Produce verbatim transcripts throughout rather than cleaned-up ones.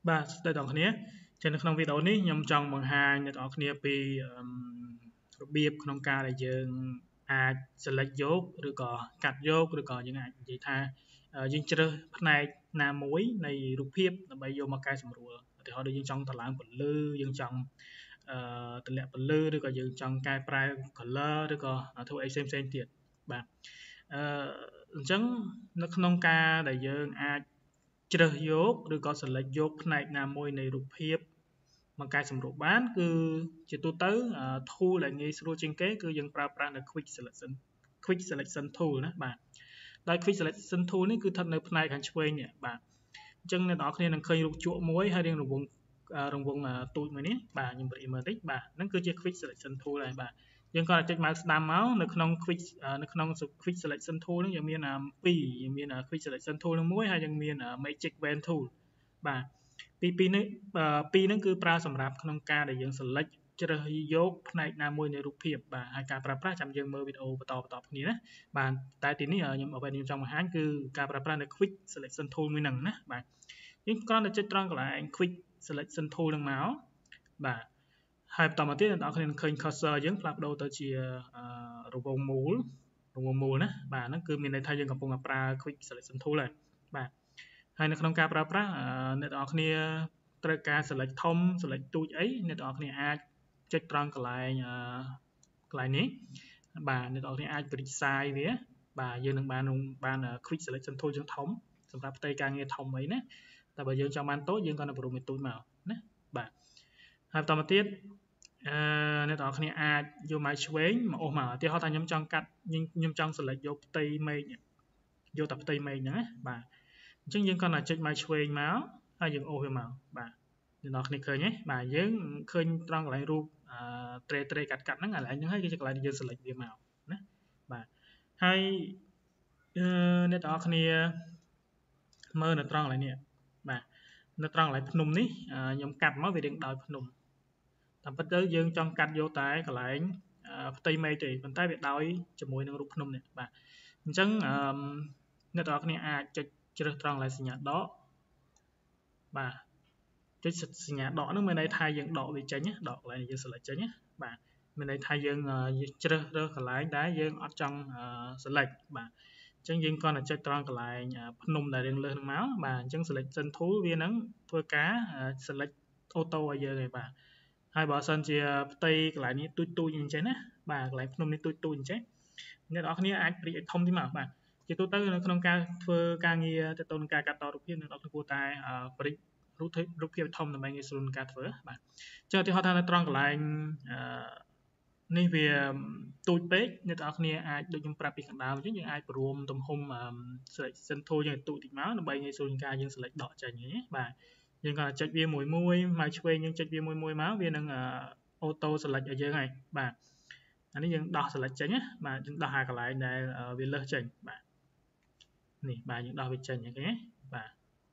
បាទស្ដីដល់គ្នាចឹងនៅក្នុងវីដេអូនេះខ្ញុំចង់បង្ហាញអ្នកនរគ្នាពីរបៀបក្នុងការដែលយើងអាច select យកឬក៏កាត់យកឬក៏យើងអាចនិយាយថាយើងជ្រើសផ្នែកណាមួយនៃរូបភាពដើម្បីយកមកកែសម្រួលឧទាហរណ៍ដូចយើងចង់តម្លើងពន្លឺយើងចង់អឺតម្លាក់ពន្លឺឬក៏យើងចង់កែប្រែ color ឬក៏ធ្វើអីផ្សេងផ្សេងទៀតបាទអឺអញ្ចឹងនៅក្នុងការដែលយើងអាចជ្រើសយកឬក៏ select យកផ្នែកណាមួយនៃរូបភាពមកកែសម្រួលបានគឺជាទូទៅ tool ដែលងាយស្រួលជាងគេគឺយើងប្រើប្រាស់នៅ quick selection quick selection tool ណាបាទដោយ quick selection tool នេះគឺស្ថិតនៅផ្នែកខាងឆ្វេងនេះបាទអញ្ចឹងអ្នកនរគ្នានឹងឃើញរូបជក់មួយហើយរៀងរង្វង់រង្វង់ទូចមួយនេះបាទខ្ញុំប្រៀបមើលតិចបាទហ្នឹងគឺជា quick selection tool ដែរបាទយើងគាត់ចុច mouse ស្ដាំមកនៅក្នុង quick នៅក្នុង quick selection tool ហ្នឹងយើងមានពីរយើងមាន quick selection tool នឹងមួយហើយយើងមាន magic wand tool បាទពីពីនេះពីរហ្នឹងគឺប្រើសម្រាប់ក្នុងការដែលយើង select ជ្រើសយកផ្នែកណាមួយនៃរូបភាពបាទហើយការប្រើប្រាស់ចាំយើងមើលវីដេអូបន្តបន្តគ្នាណាបាទតែទីនេះខ្ញុំអ្វីខ្ញុំចង់បង្ហាញគឺការប្រើប្រាស់នៅ quick selection tool មួយហ្នឹងណាបាទយើងគ្រាន់តែចុចត្រង់កន្លែង quick selection tool ហ្នឹងមកបាទហើយបន្តមកទៀតអ្នកនរគ្នានឹងឃើញ cursor យើងផ្លាស់ប្ដូរទៅជារង្វង់មូលរង្វង់មូលណាបាទហ្នឹងគឺមានន័យថាយើងកំពុងតែប្រើ quick selection tool ហើយបាទហើយនៅក្នុងការប្រើប្រាស់អ្នកនរគ្នាត្រូវការ select ធំ select ទូចអីអ្នកនរគ្នាអាចចុចត្រង់កន្លែងកន្លែងនេះបាទអ្នកនរគ្នាអាចបរិច្សាយវាបាទយើងនឹងបានបាន quick selection tool យើងធំសម្រាប់ផ្ទៃការងារធំអីណាតែបើយើងចង់បានតូចយើងក៏នៅប្រូមវាទូចមកណាបាទហើយបន្តមកទៀតអឺអ្នកនរគ្នាអាចយកម៉ៅឆ្វេងមកអូសមកឧទាហរណ៍ថាខ្ញុំចង់កាត់ខ្ញុំចង់ select យកផ្ទៃមេឃយកតែផ្ទៃមេឃហ្នឹងណាបាទអញ្ចឹងយើងគ្រាន់តែចុចម៉ៅឆ្វេងមកហើយយើងអូសវាមកបាទអ្នកនរគ្នាឃើញទេបាទយើងឃើញត្រង់កន្លែងរូបអឺ tray tray កាត់កាត់ហ្នឹងកន្លែងហ្នឹងហើយគឺជាកន្លែងដែលយើង select វាមកណាបាទហើយអឺអ្នកនរគ្នាមើលនៅត្រង់កន្លែងនេះបាទនៅត្រង់កន្លែងភ្នំនេះខ្ញុំកាត់មកវារៀងដោយភ្នំតាមពិតទៅយើងចង់កាត់យកតែកន្លែងផ្ទៃមេឃទេប៉ុន្តែវាដោយជាមួយនឹងរូបភ្នំនេះបាទអញ្ចឹងអឺអ្នកនរគ្នាអាចចុចជ្រើសត្រង់កន្លែងសញ្ញាដកបាទចុចសញ្ញាដកហ្នឹងមានន័យថាយើងដកវាចេញដកកន្លែងយើង select ចេញណាបាទមានន័យថាយើងជ្រើសរើសកន្លែងដែលយើងអត់ចង់ select បាទអញ្ចឹងយើងគ្រាន់តែចុចត្រង់កន្លែងភ្នំដែលរៀងលើសហ្នឹងមកបាទអញ្ចឹង selection tool វានឹងធ្វើការ select auto ឲ្យយើងឯងបាទហើយបើសិនជាផ្ទៃកន្លែងនេះទូចទូចអញ្ចឹងណាបាទកន្លែងភ្នំនេះទូចទូចអញ្ចឹងអ្នកនរគ្នាអាចព្រីកឲ្យធំទីមកបាទជាទូទៅនៅក្នុងការធ្វើការងារទៅទៅនឹងការកាត់តរូបភាពអ្នកនរគ្នាគួរតែព្រីករូបរូបភាពធំដើម្បីងាយស្រួលក្នុងការធ្វើបាទចុះឧទាហរណ៍ថានៅត្រង់កន្លែងអឺនេះវាទូចពេកអ្នកនរគ្នាអាចដូចខ្ញុំប្រាប់ពីខាងដើមអញ្ចឹងយើងអាចព្រមទំហំ selection tool យើងទូចតិចមកដើម្បីងាយស្រួលក្នុងការយើង select ដកចេញហ្នឹងណាបាទយើងគាត់ចុចវាមួយមួយមកឆ្វេងយើងចុចវាមួយមួយមកវានឹង auto select ឲ្យយើងហើយបាទអានេះយើងដោះ select ចេញណាបាទយើងដោះអាកន្លែងដែលវាលើសចេញបាទនេះបាទយើងដោះវាចេញអូខេបាទ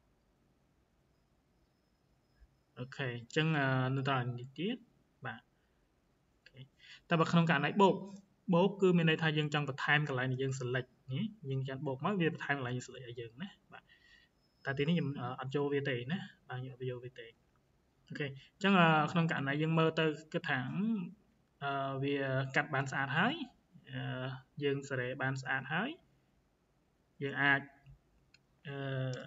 អូខេអញ្ចឹងនៅត្រង់នេះទៀតបាទតែបើក្នុងករណីបូកបូកគឺមានន័យថាយើងចង់បន្ថែមកន្លែងដែលយើង select នេះយើងចាំបូកមកវាបន្ថែមកន្លែងយើង select ឲ្យយើងណាបាទតែទីនេះខ្ញុំអត់ចូលវាទេណាបាទខ្ញុំអត់យកវាទេអូខេអញ្ចឹងក្នុងករណីយើងមើលទៅគិតថាអឺវាកាត់បានស្អាតហើយយើងសេរីបានស្អាតហើយយើងអាចអឺ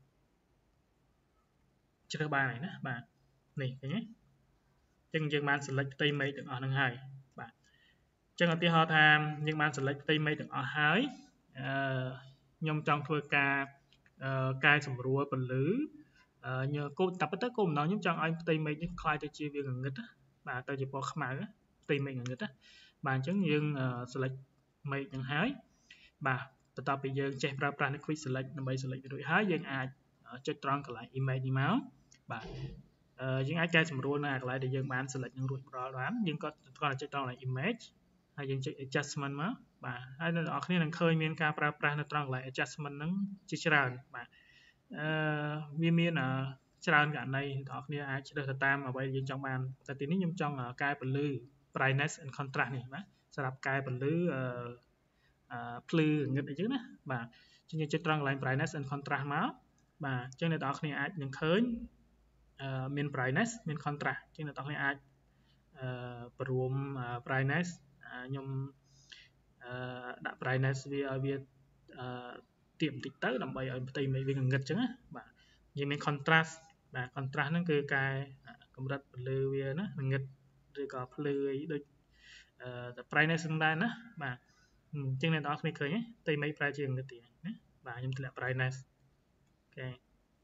ជ្រើសបានហើយណាបាទនេះឃើញទេអញ្ចឹងយើងបាន select ផ្ទៃមេឃទាំងអស់ហ្នឹងហើយបាទអញ្ចឹងឧទាហរណ៍ថាយើងបាន select ផ្ទៃមេឃទាំងអស់ហើយអឺខ្ញុំចង់ធ្វើការកែសម្រួលពន្លឺញគោលតែពិតទៅគោលបំណងខ្ញុំចង់ឲ្យផ្ទៃមេឃនេះខ្លាយទៅជាវាងងឹតបាទទៅជាពណ៌ខ្មៅផ្ទៃមេឃងងឹតបាទអញ្ចឹងយើង select មេឃហ្នឹងហើយបាទបន្ទាប់ពីយើងចេះប្រើប្រាស់នៅ quick select ដើម្បី select រួចហើយយើងអាចចុចត្រង់កន្លែង image នេះមកបាទយើងអាចកែសម្រួលនៅកន្លែងដែលយើងបាន select នឹងរួចរាល់បានយើងក៏គ្រាន់តែចុចត្រង់កន្លែង image ហើយយើងចុច adjustment មកបាទហើយអ្នកនរគ្នានឹងឃើញមានការប្រើប្រាស់នៅត្រង់កន្លែង adjustment ហ្នឹងជាច្រើនបាទអឺវាមានច្រើនករណីអ្នកនរគ្នាអាចជ្រើសទៅតាមអ្វីដែលយើងចង់បានតែទីនេះខ្ញុំចង់កែពន្លឺ brightness and contrast នេះបាទសម្រាប់កែពន្លឺអឺភ្លឺងឹតអីចឹងណាបាទយើងចុចត្រង់កន្លែង brightness and contrast មកបាទអញ្ចឹងអ្នកនរគ្នាអាចនឹងឃើញមាន brightness មាន contrast អញ្ចឹងអ្នកទាំងគ្នាអាចព្រម brightness ខ្ញុំដាក់ brightness វាឲ្យវាទាបបន្តិចទៅដើម្បីឲ្យផ្ទៃមេឃវាងងឹតអញ្ចឹងណាបាទនិយាយមាន contrast បាទ contrast ហ្នឹងគឺការកម្រិតពន្លឺវាណាងឹតឬក៏ភ្លឺអីដូចតែ brightness ហ្នឹងដែរណាបាទអញ្ចឹងអ្នកទាំងអស់គ្នាឃើញទេផ្ទៃមេឃប្រែជាងងឹតទៀតណាបាទខ្ញុំធ្លាក់ brightness អូខេ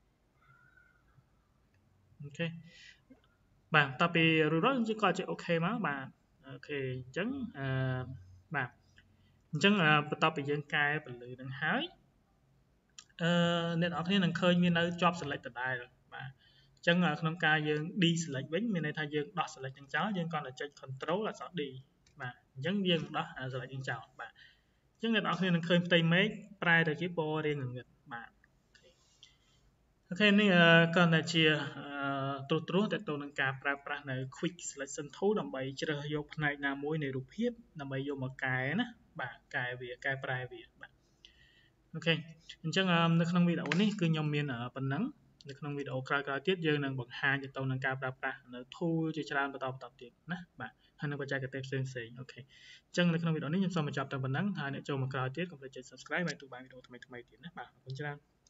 អូខេបាទតទៅពីរួចរាល់យើងក៏ជាអូខេមកបាទអូខេអញ្ចឹងអឺបាទអញ្ចឹងបន្ទាប់ពីយើងកែពន្លឺនឹងហើយអឺអ្នកនរគ្នានឹងឃើញមាននៅជាប់ select ដដែលបាទអញ្ចឹងក្នុងការយើង deselect វិញមានន័យថាយើងដោះ select នឹងចោលយើងគ្រាន់តែចុច control អក្សរ D បាទអញ្ចឹងយើងដោះ select នឹងចោលបាទអញ្ចឹងអ្នកនរគ្នានឹងឃើញផ្ទៃមេឃប្រែទៅជាពណ៌រាងងឹតបាទអូខេនេះគ្រាន់តែជាត្រួសត្រាសទៅទៅនឹងការប្រើប្រាស់នៅ quick selection tool ដើម្បីជ្រើសយកផ្នែកណាមួយនៃរូបភាពដើម្បីយកមកកែណាបាទកែវាកែប្រែវាបាទអូខេអញ្ចឹងនៅក្នុងវីដេអូនេះគឺខ្ញុំមានប៉ុណ្ណឹងនៅក្នុងវីដេអូក្រោយៗទៀតយើងនឹងបង្ហាញទៅទៅនឹងការប្រើប្រាស់នៅ tool ជាច្រើនបន្តបន្តទៀតណាបាទហើយនឹងបច្ចេកទេសផ្សេងផ្សេងអូខេអញ្ចឹងនៅក្នុងវីដេអូនេះខ្ញុំសូមបញ្ចប់តែប៉ុណ្ណឹងហើយអ្នកចូលមកក្រោយទៀតកុំភ្លេចចុច subscribe ហើយទូបានវីដេអូថ្មីៗទៀតណាបាទអរគុណច្រើន